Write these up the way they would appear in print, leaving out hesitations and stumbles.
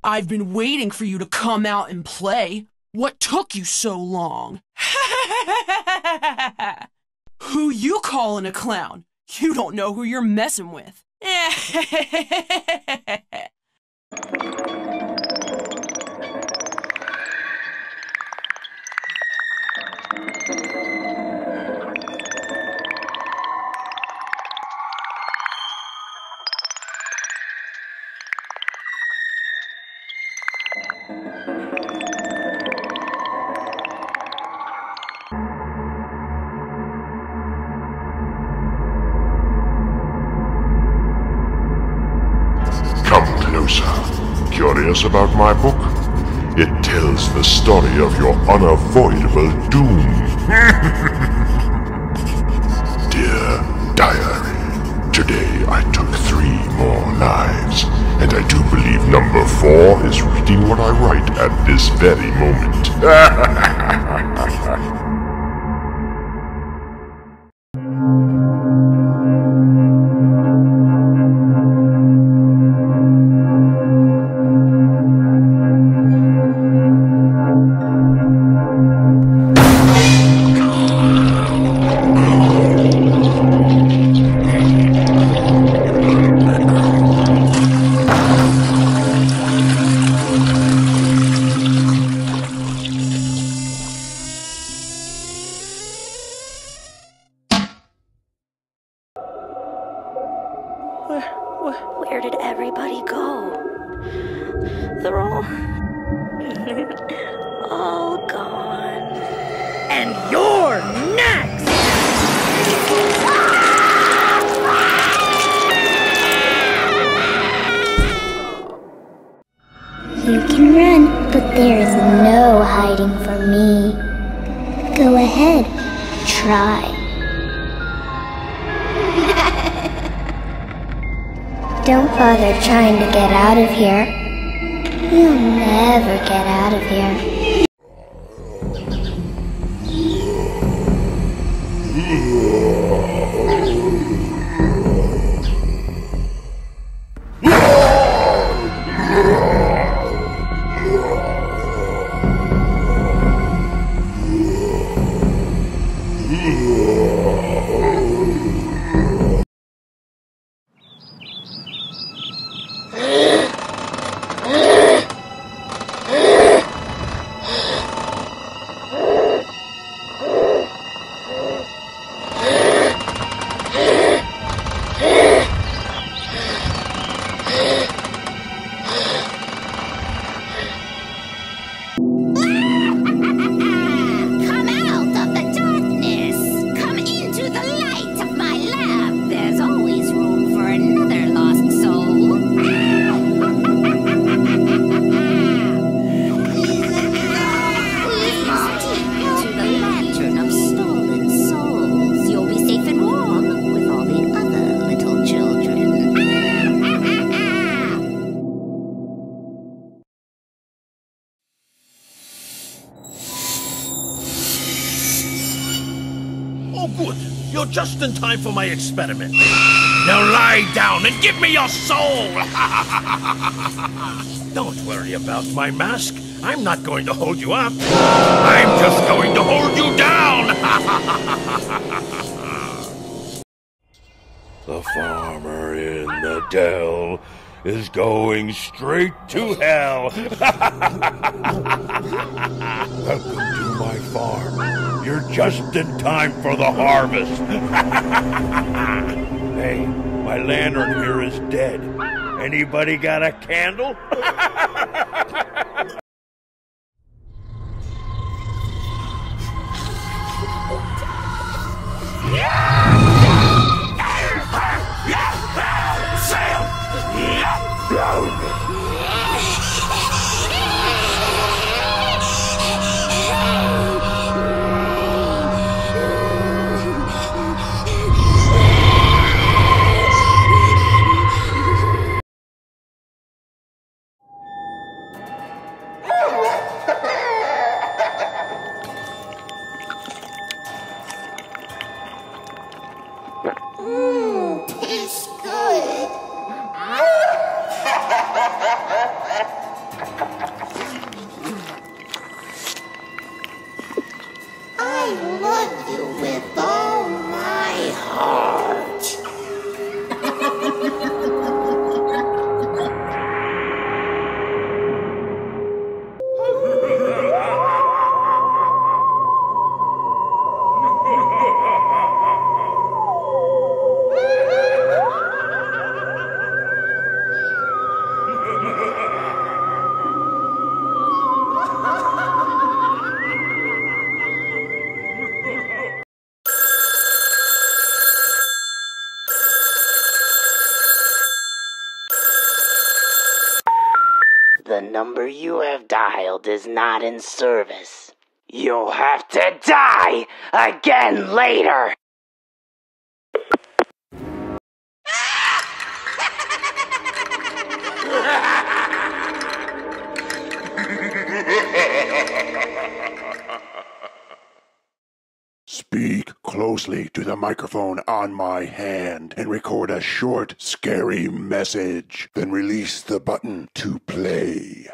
I've been waiting for you to come out and play. What took you so long? Who you calling a clown? You don't know who you're messing with. Come closer. Curious about my book? It tells the story of your unavoidable doom. Dear Diary, today I took 3 more lives, and I do believe number 4 is reading what I write at this very moment. Where did everybody go? They're all gone. And you're next! You can run, but there is no hiding from me. Go ahead, try. Don't bother trying to get out of here. You'll never get out of here. Oh, good. You're just in time for my experiment. Now lie down and give me your soul! Don't worry about my mask. I'm not going to hold you up. I'm just going to hold you down! The farmer in the dell is going straight to hell. Welcome to my farm. You're just in time for the harvest. Hey, my lantern here is dead. Anybody got a candle? The number you have dialed is not in service. You'll have to die again later! Speak closely to the microphone on my hand and record a short, scary message. Then release the button to play.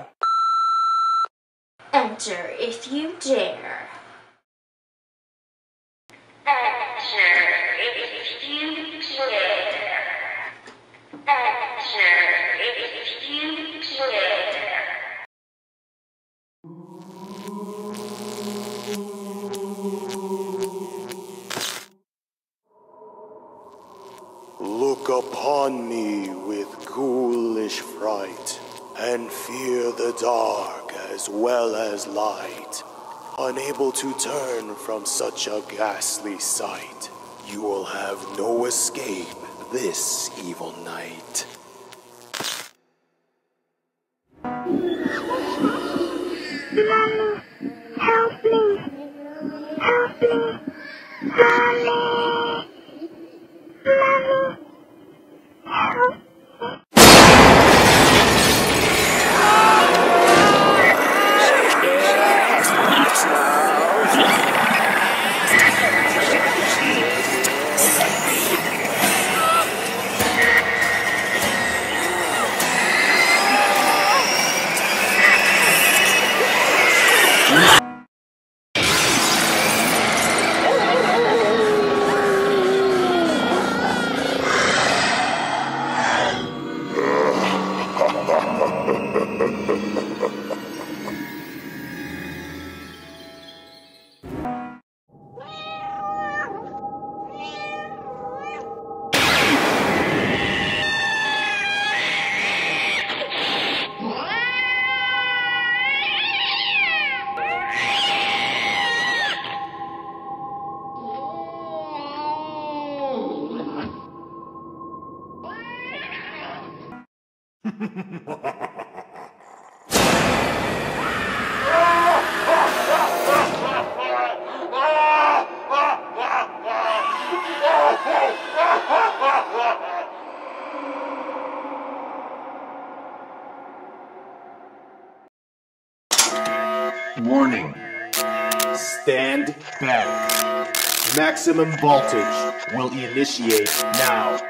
Enter if you dare. Enter if you dare. Enter if you dare. Look upon me with ghoulish fright, and fear the dark as well as light. Unable to turn from such a ghastly sight, you will have no escape this evil night. Mommy, help me! Help me! Mommy! Mommy! Help! Warning. Stand back. Maximum voltage will initiate now.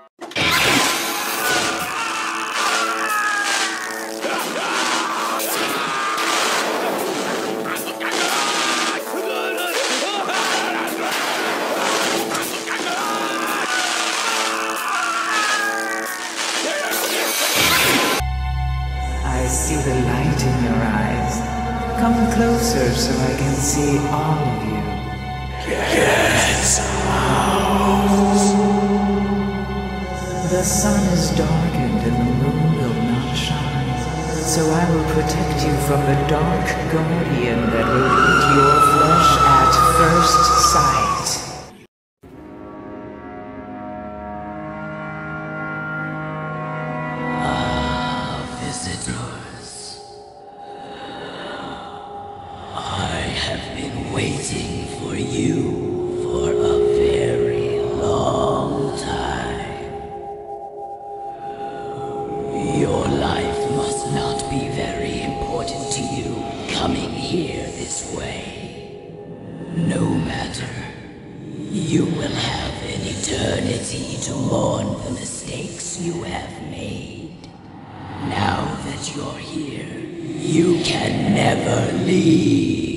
I see the light in your eyes. Come closer so I can see all of you. Get out! The sun is darkened and the moon will not shine. So I will protect you from the dark guardian that will eat your flesh at first sight. Visitors. I have been waiting for you for a very long time. Your life must not be very important to you coming here this way. No matter. You will have an eternity to mourn the mistakes you have made. Now that you're here, you can never leave.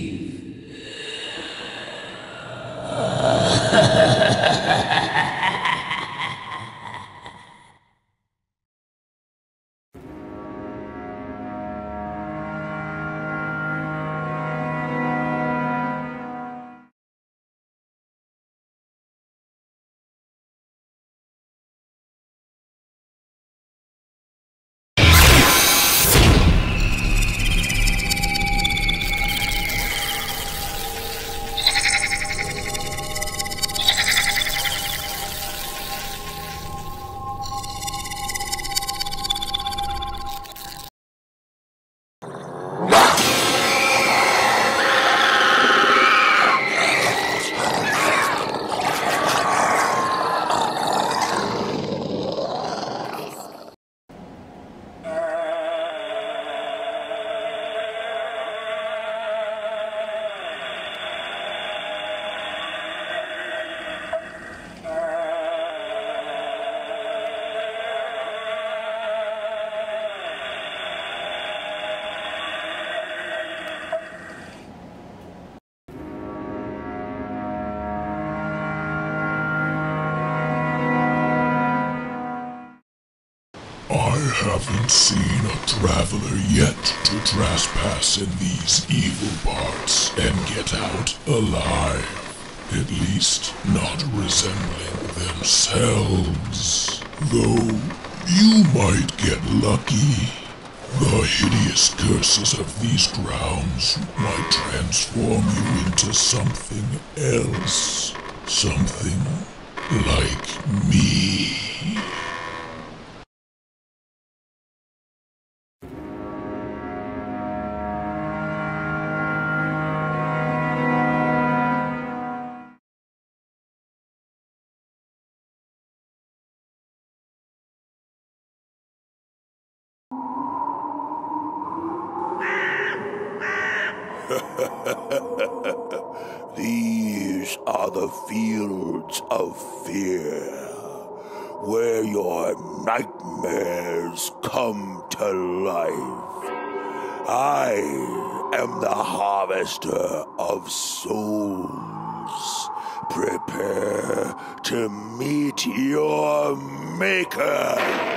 haven't seen a traveler yet to trespass in these evil parts and get out alive. At least not resembling themselves. Though you might get lucky. The hideous curses of these grounds might transform you into something else. Something like me. These are the fields of fear, where your nightmares come to life. I am the harvester of souls. Prepare to meet your maker.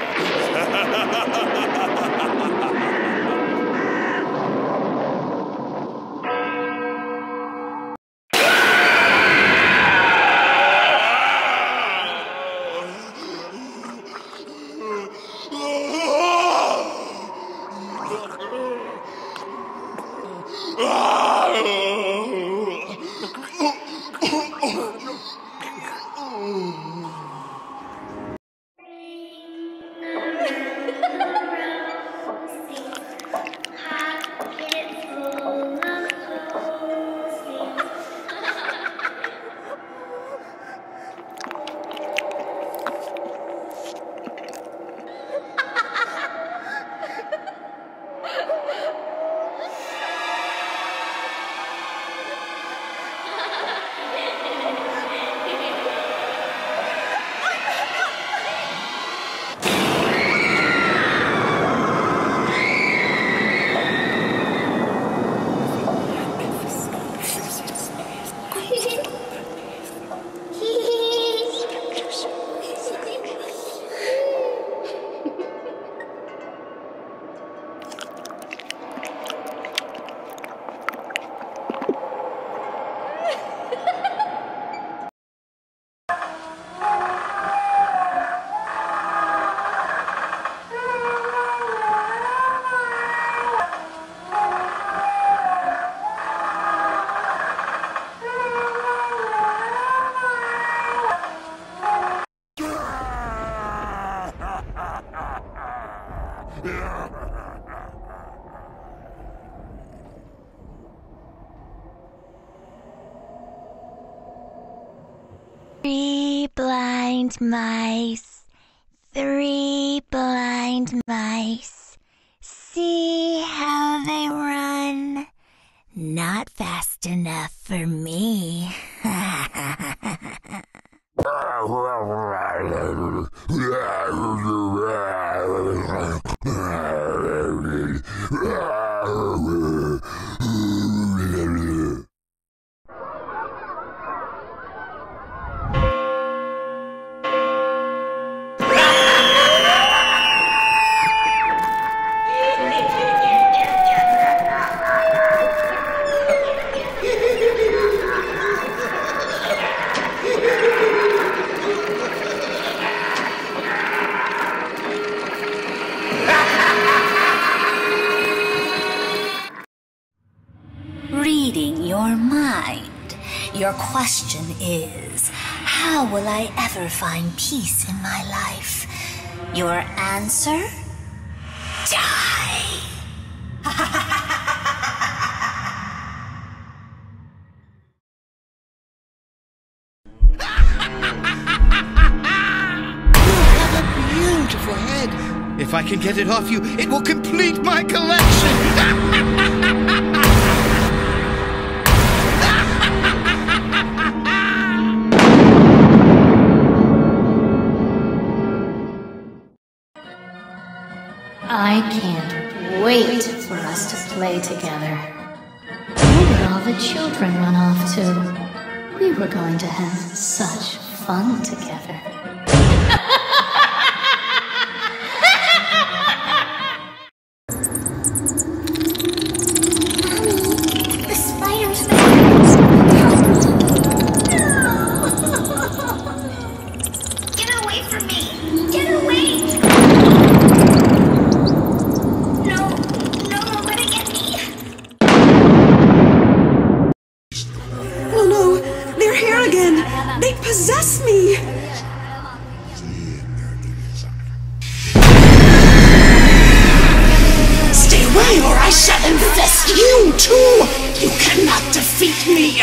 Three blind mice, 3 blind mice. See how they run? Not fast enough for me. Reading your mind. Your question is, how will I ever find peace in my life? Your answer? Die! Beautiful head. If I can get it off you, it will complete my collection. I can't wait for us to play together. Where did all the children run off to? We were going to have such fun together. infest you too! You cannot defeat me!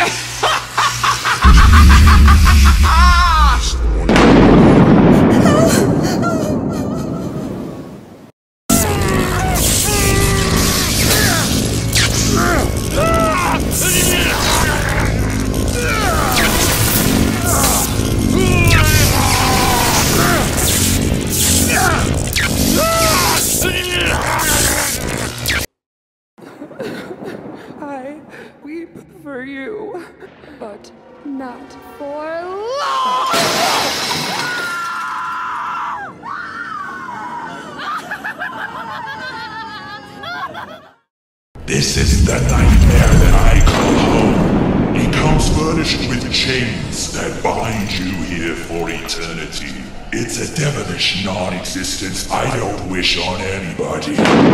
I weep for you, but not for long! This is the nightmare that I call home. It comes furnished with chains that bind you here for eternity. It's a devilish non-existence I don't wish on anybody.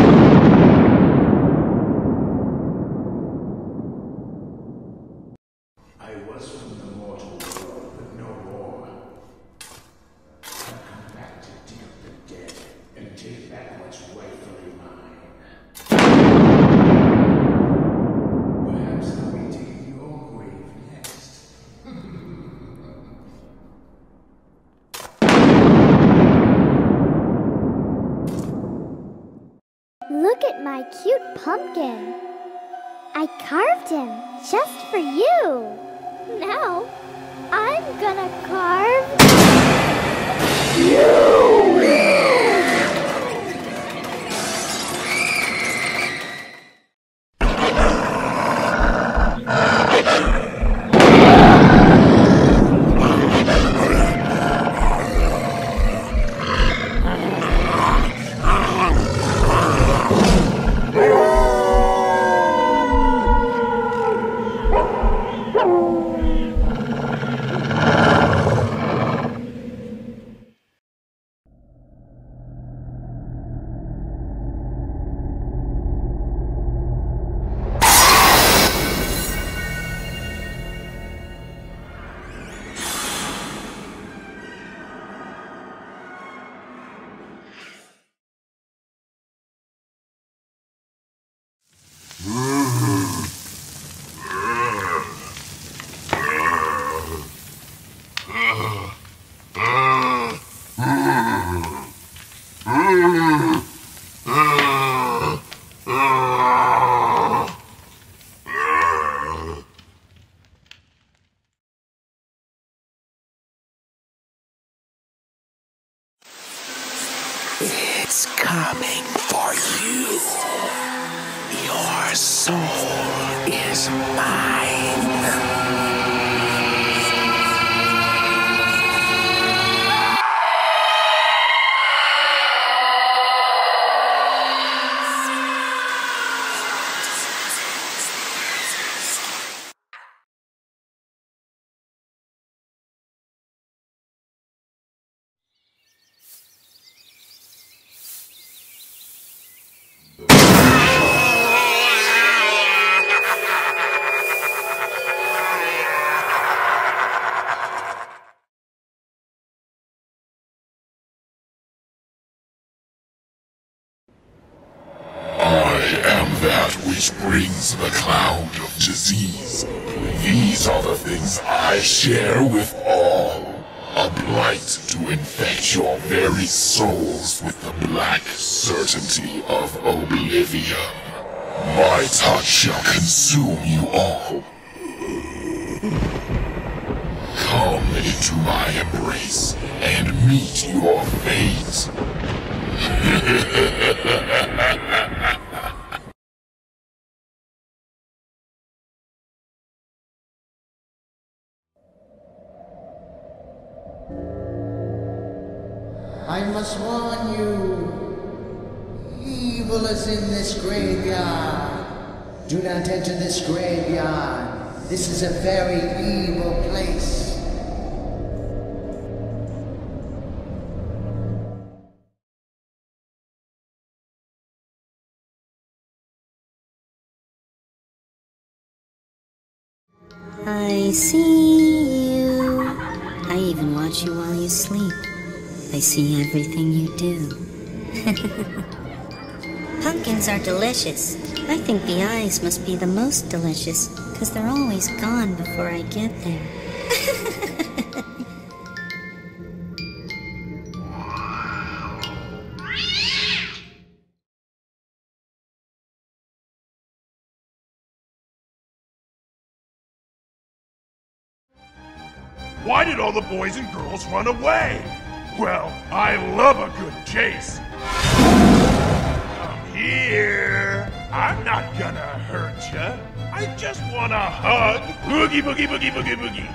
I was from the mortal world, but no more. I've come back to dig up the dead and take back what's rightfully mine. Perhaps I'll be taking your grave next. Look at my cute pumpkin. I carved him just for you. Now, I'm gonna carve you. It's coming for you. Your soul is mine. That which brings the cloud of disease. These are the things I share with all. A blight to infect your very souls with the black certainty of oblivion. My touch shall consume you all. Come into my embrace and meet your fate. I must warn you, evil is in this graveyard. Do not enter this graveyard. This is a very evil place. I see you. I even watch you while you sleep. I see everything you do. Pumpkins are delicious. I think the eyes must be the most delicious, because they're always gone before I get there. Why did all the boys and girls run away? Well, I love a good chase. Come here. I'm not gonna hurt ya. I just want a hug. Boogie, boogie, boogie, boogie, boogie.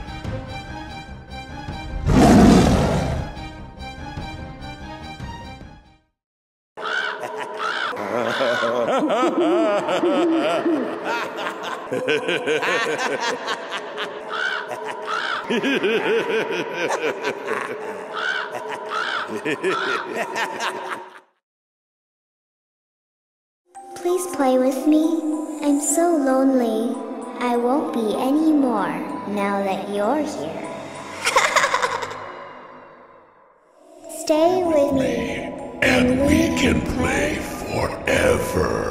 Please play with me. I'm so lonely. I won't be anymore now that you're here. Stay with me, and we can play forever.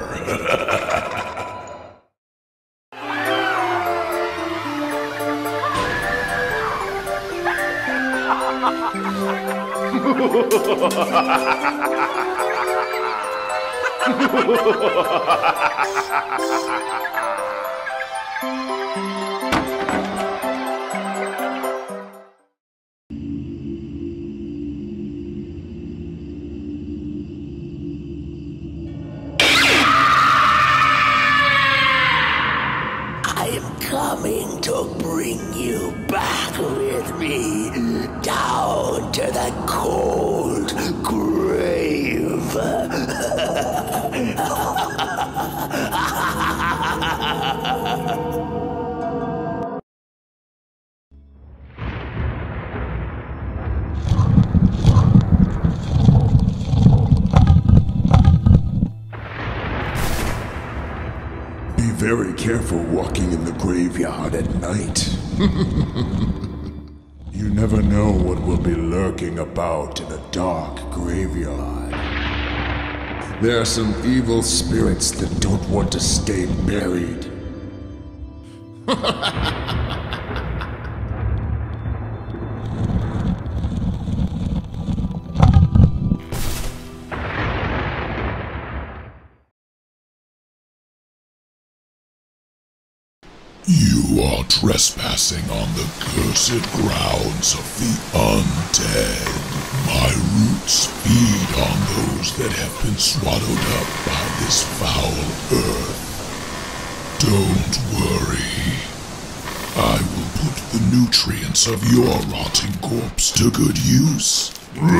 I'm coming to bring you back with me down to the cold grave. Be very careful walking in the graveyard at night. You never know what will be lurking about in a dark graveyard. There are some evil spirits that don't want to stay buried. You are trespassing on the cursed grounds of the undead. My roots feed on those that have been swallowed up by this foul earth. Don't worry. I will put the nutrients of your rotting corpse to good use.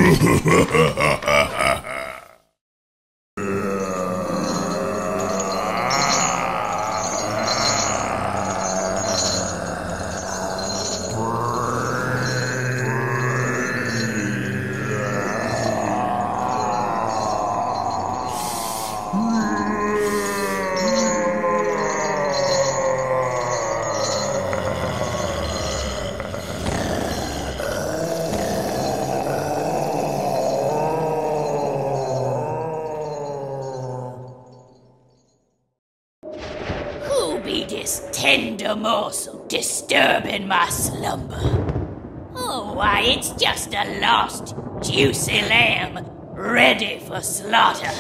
This tender morsel disturbing my slumber. Oh, why, it's just a lost, juicy lamb ready for slaughter.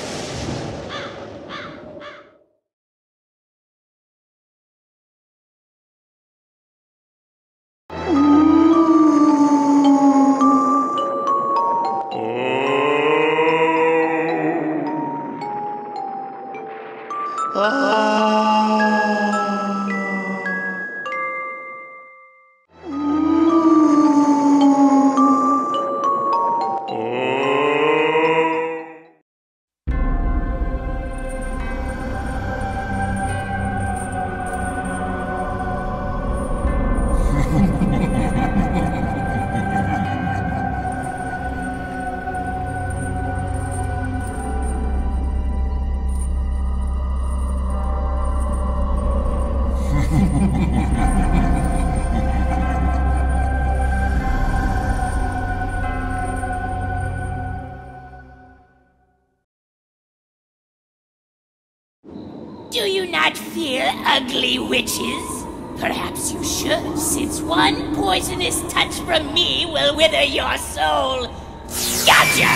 Do you not fear ugly witches? Perhaps you should, since one poisonous touch from me will wither your soul. Gotcha!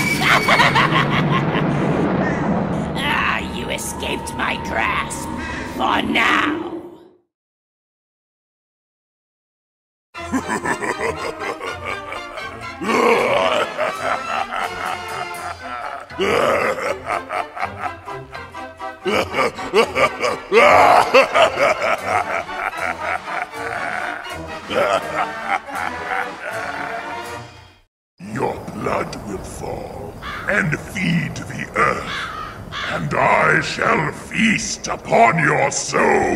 You escaped my grasp. For now. Your blood will fall and feed the earth, and I shall feast upon your soul.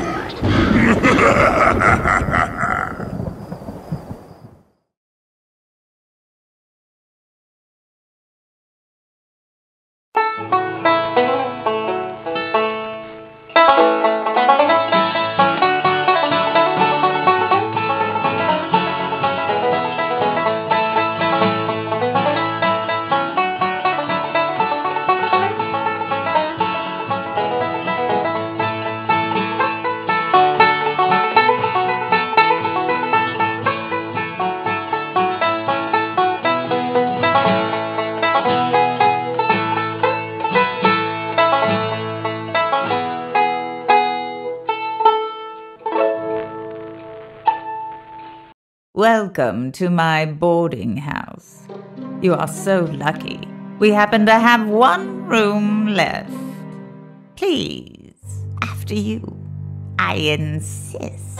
Welcome to my boarding house. You are so lucky. We happen to have one room left. Please, after you. I insist.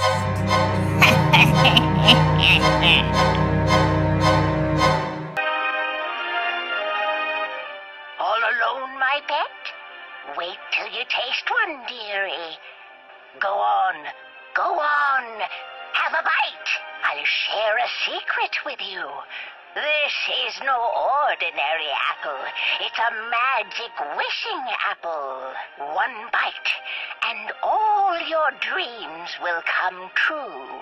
All alone, my pet? Wait till you taste one, dearie. Go on, go on. Have a bite. I'll share a secret with you. This is no ordinary apple. It's a magic wishing apple. One bite, and all your dreams will come true.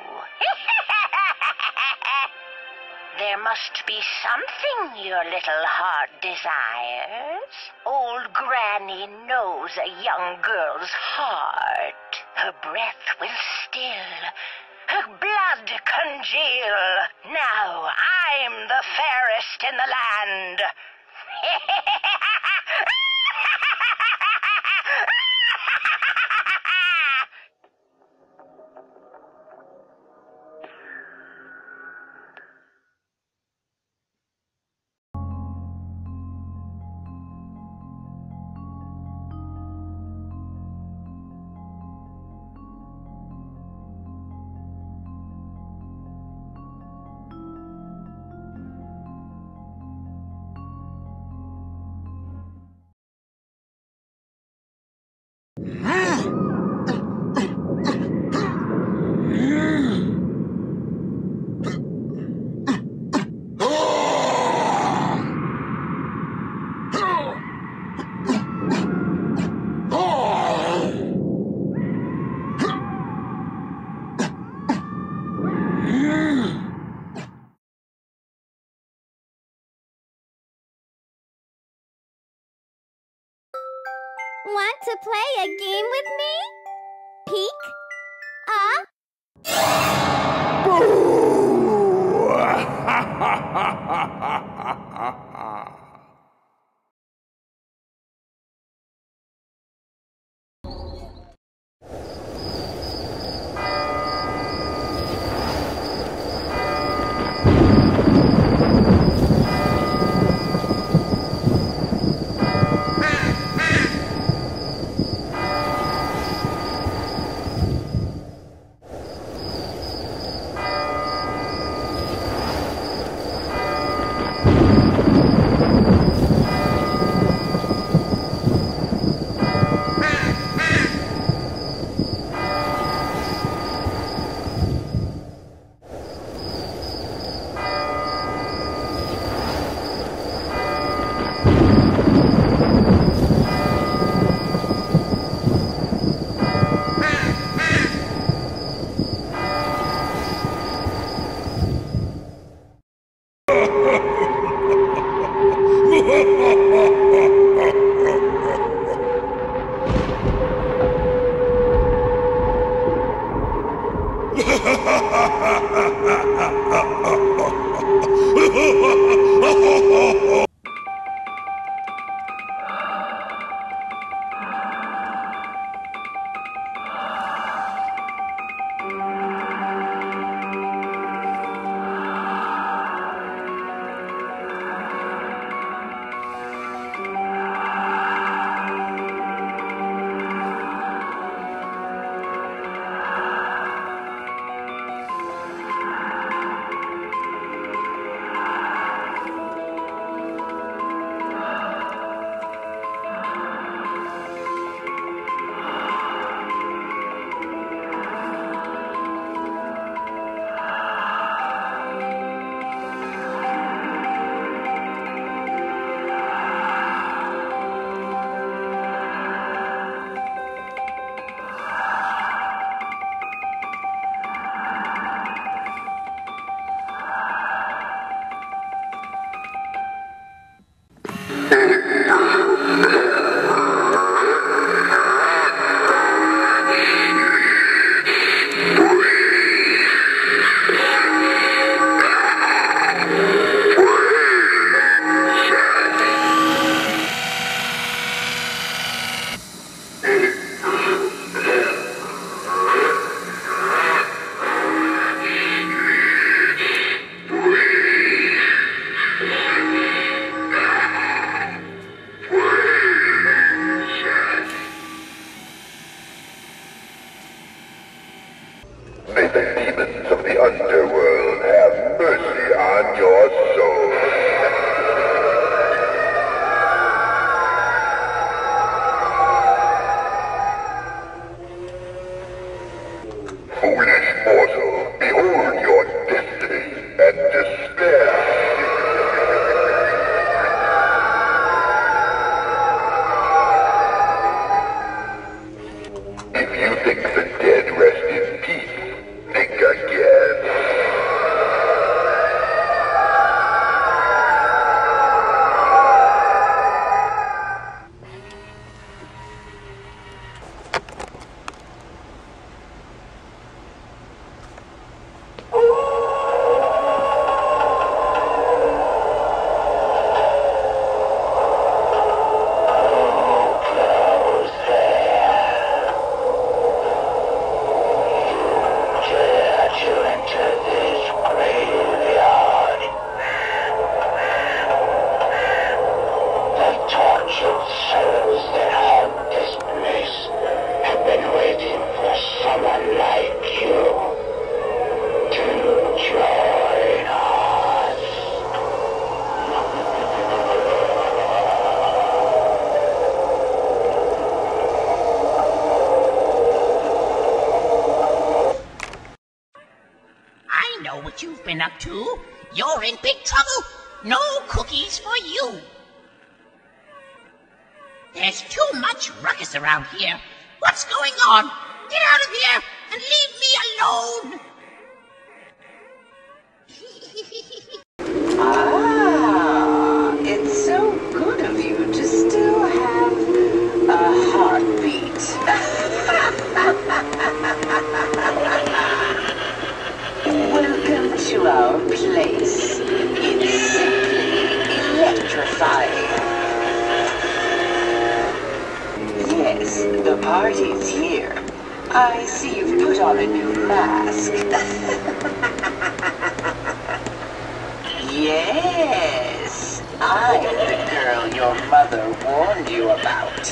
There must be something your little heart desires. Old Granny knows a young girl's heart. Her breath will still. Her blood congeal. Now I'm the fairest in the land. Want to play a game with me? Peek? May the demons of the underworld have mercy on your soul. Foolish mortal, behold your destiny and despair. If you think the dead rest in peace, think again. I know what you've been up to. You're in big trouble. No cookies for you. There's too much ruckus around here. What's going on? Get out of here and leave me alone. Ah, it's so good of you to still have a heartbeat. Welcome to our place. It's simply electrifying. Yes, the party's here. I see you've put on a new mask. Yes, I'm the girl your mother warned you about.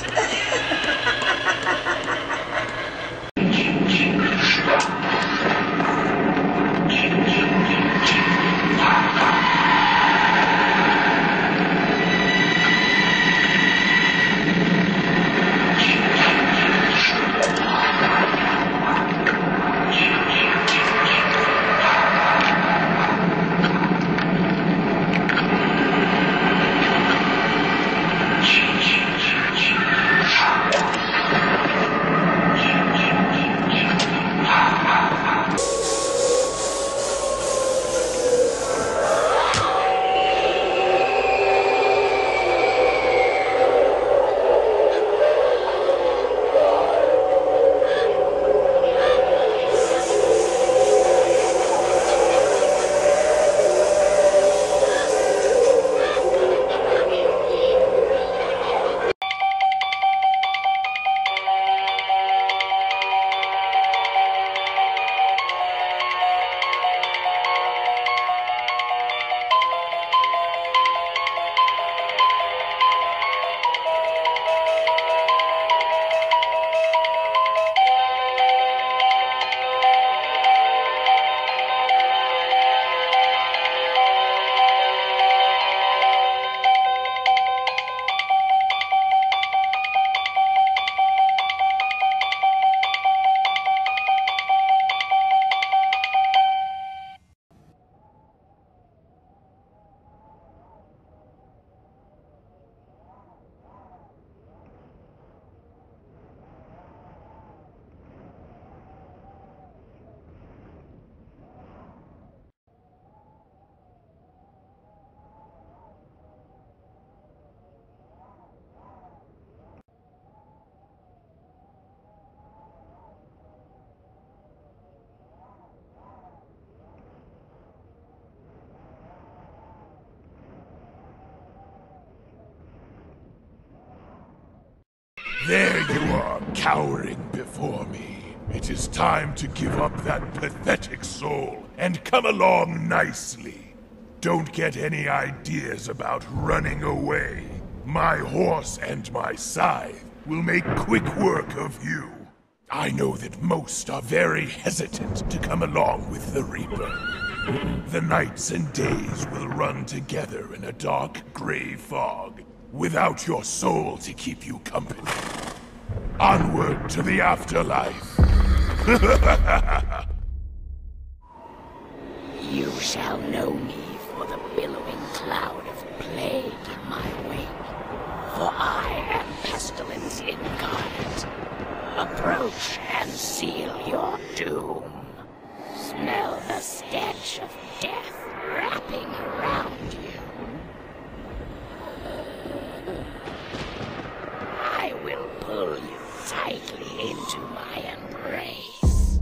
There you are, cowering before me. It is time to give up that pathetic soul and come along nicely. Don't get any ideas about running away. My horse and my scythe will make quick work of you. I know that most are very hesitant to come along with the Reaper. The nights and days will run together in a dark, gray fog, without your soul to keep you company. Onward to the afterlife. You shall know me for the billowing cloud of plague in my wake, for I am pestilence incarnate. Approach and seal your doom. Smell the stench of death wrapping around you. I will pull you tightly into my embrace.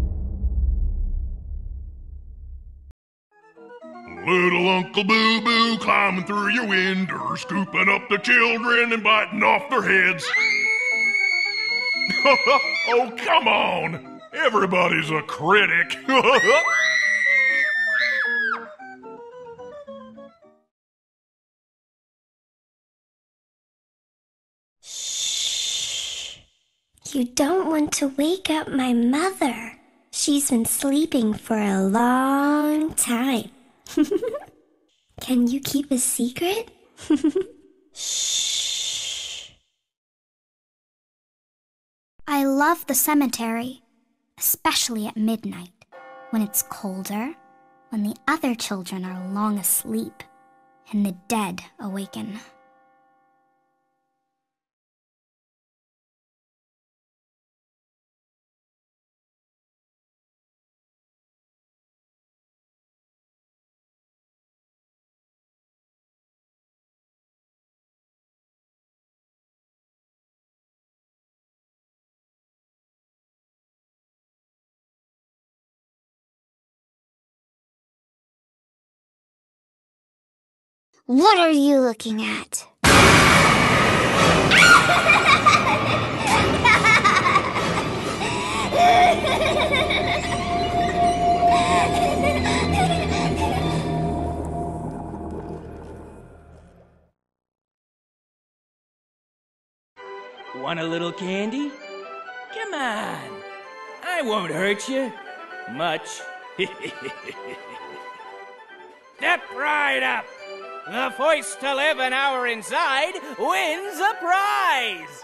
Little Uncle Boo Boo climbing through your window, scooping up the children and biting off their heads. Oh, come on! Everybody's a critic! You don't want to wake up my mother. She's been sleeping for a long time. Can you keep a secret? I love the cemetery, especially at midnight, when it's colder, when the other children are long asleep, and the dead awaken. What are you looking at? Want a little candy? Come on. I won't hurt you. Much. Step right up. The first to live an hour inside wins a prize!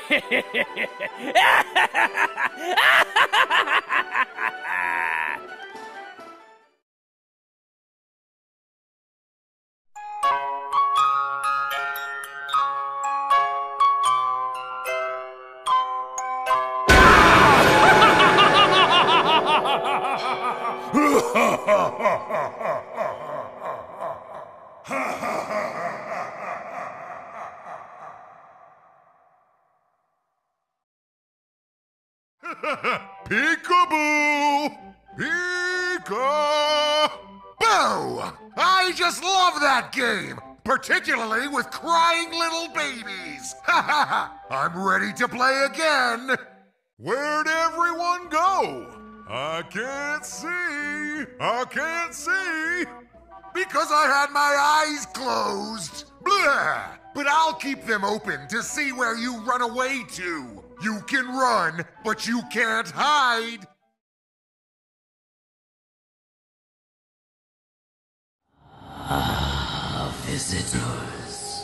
Peekaboo! Peekaboo! I just love that game! Particularly with crying little babies! I'm ready to play again! Where'd everyone go? I can't see! I can't see! Because I had my eyes closed! Blah! But I'll keep them open to see where you run away to! You can run, but you can't hide! Ah, visitors.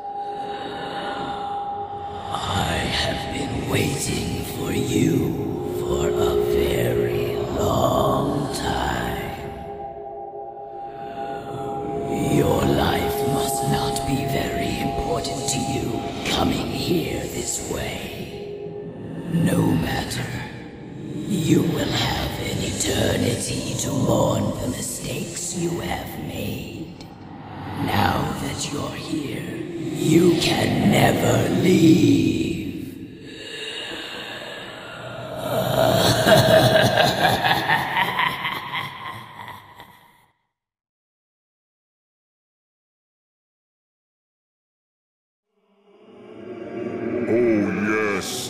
I have been waiting for you for a very long time. Your life must not be very important to you coming here this way. No matter. You will have an eternity to mourn the mistakes you have made. Now that you're here, you can never leave. Oh yes,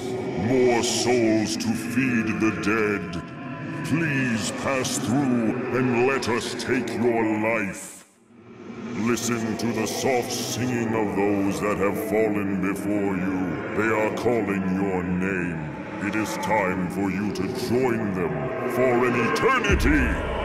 feed the dead. Please pass through and let us take your life. Listen to the soft singing of those that have fallen before you. They are calling your name. It is time for you to join them for an eternity!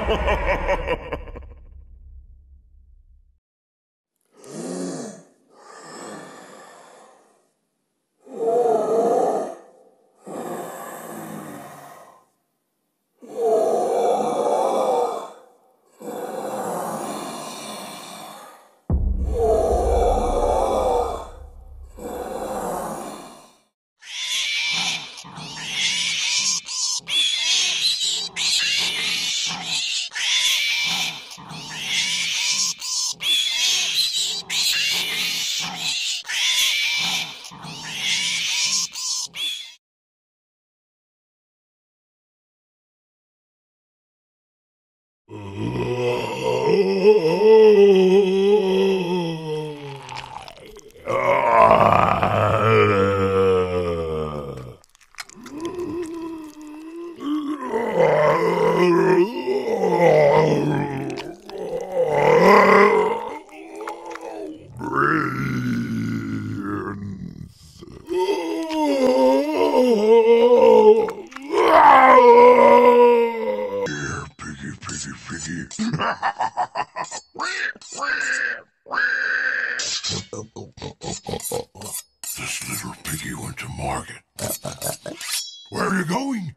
This little piggy went to market. Where are you going?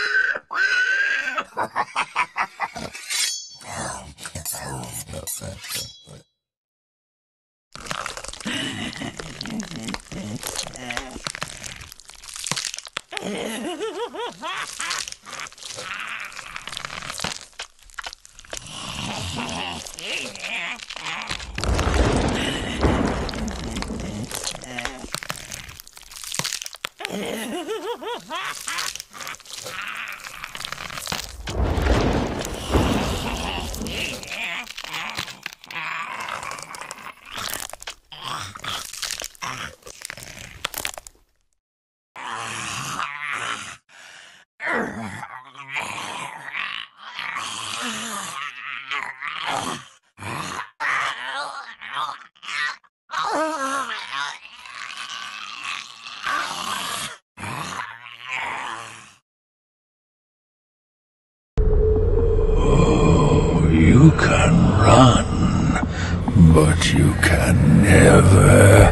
You can run, but you can never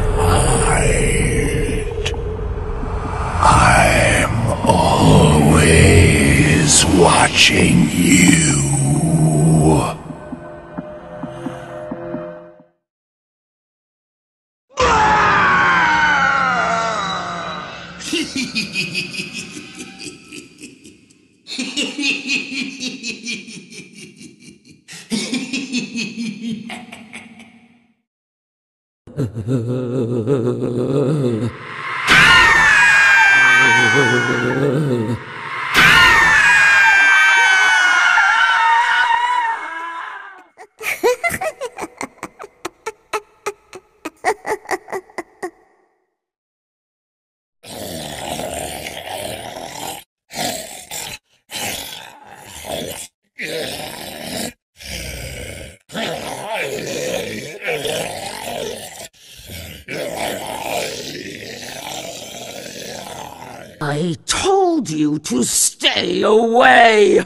hide. I'm always watching you. I told you to stay away!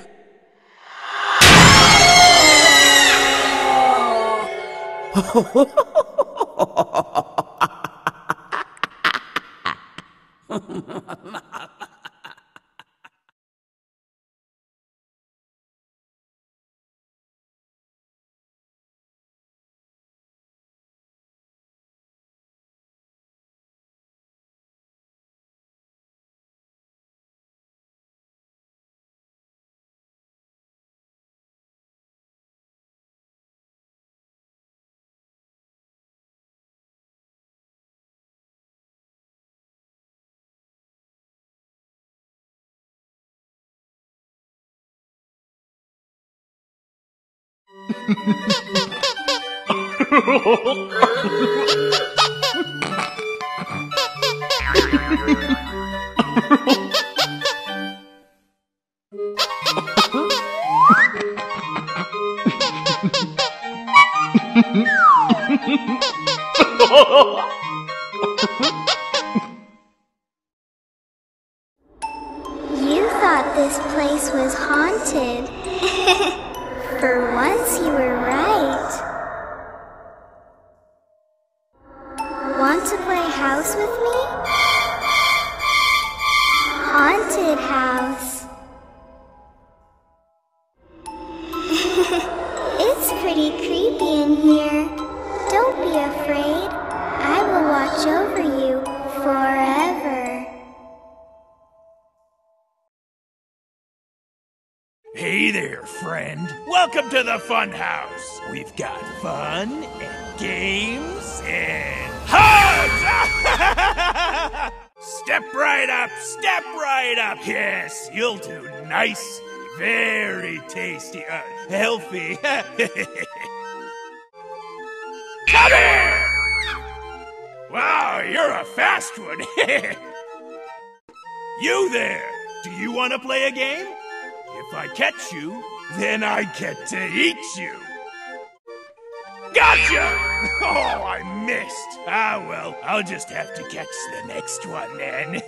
You thought this place was haunted. For once you were right. Want to play house with me? Haunted house. It's pretty creepy in here. Don't be afraid. I will watch over you forever. Hey there, friend. Welcome to the fun house. We've got fun and games and hugs! Step right up, step right up. Yes, you'll do nice, very tasty, healthy. Come here! Wow, you're a fast one. You there, do you want to play a game? If I catch you, then I get to eat you. Gotcha! Oh, I missed. Ah, well, I'll just have to catch the next one then.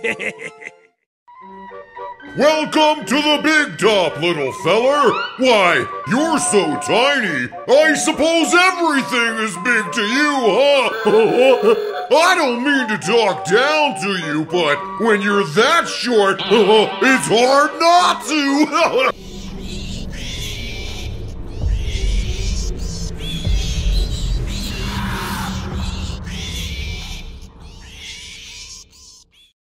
Welcome to the big top, little feller. Why, you're so tiny. I suppose everything is big to you, huh? I don't mean to talk down to you, but when you're that short, it's hard not to.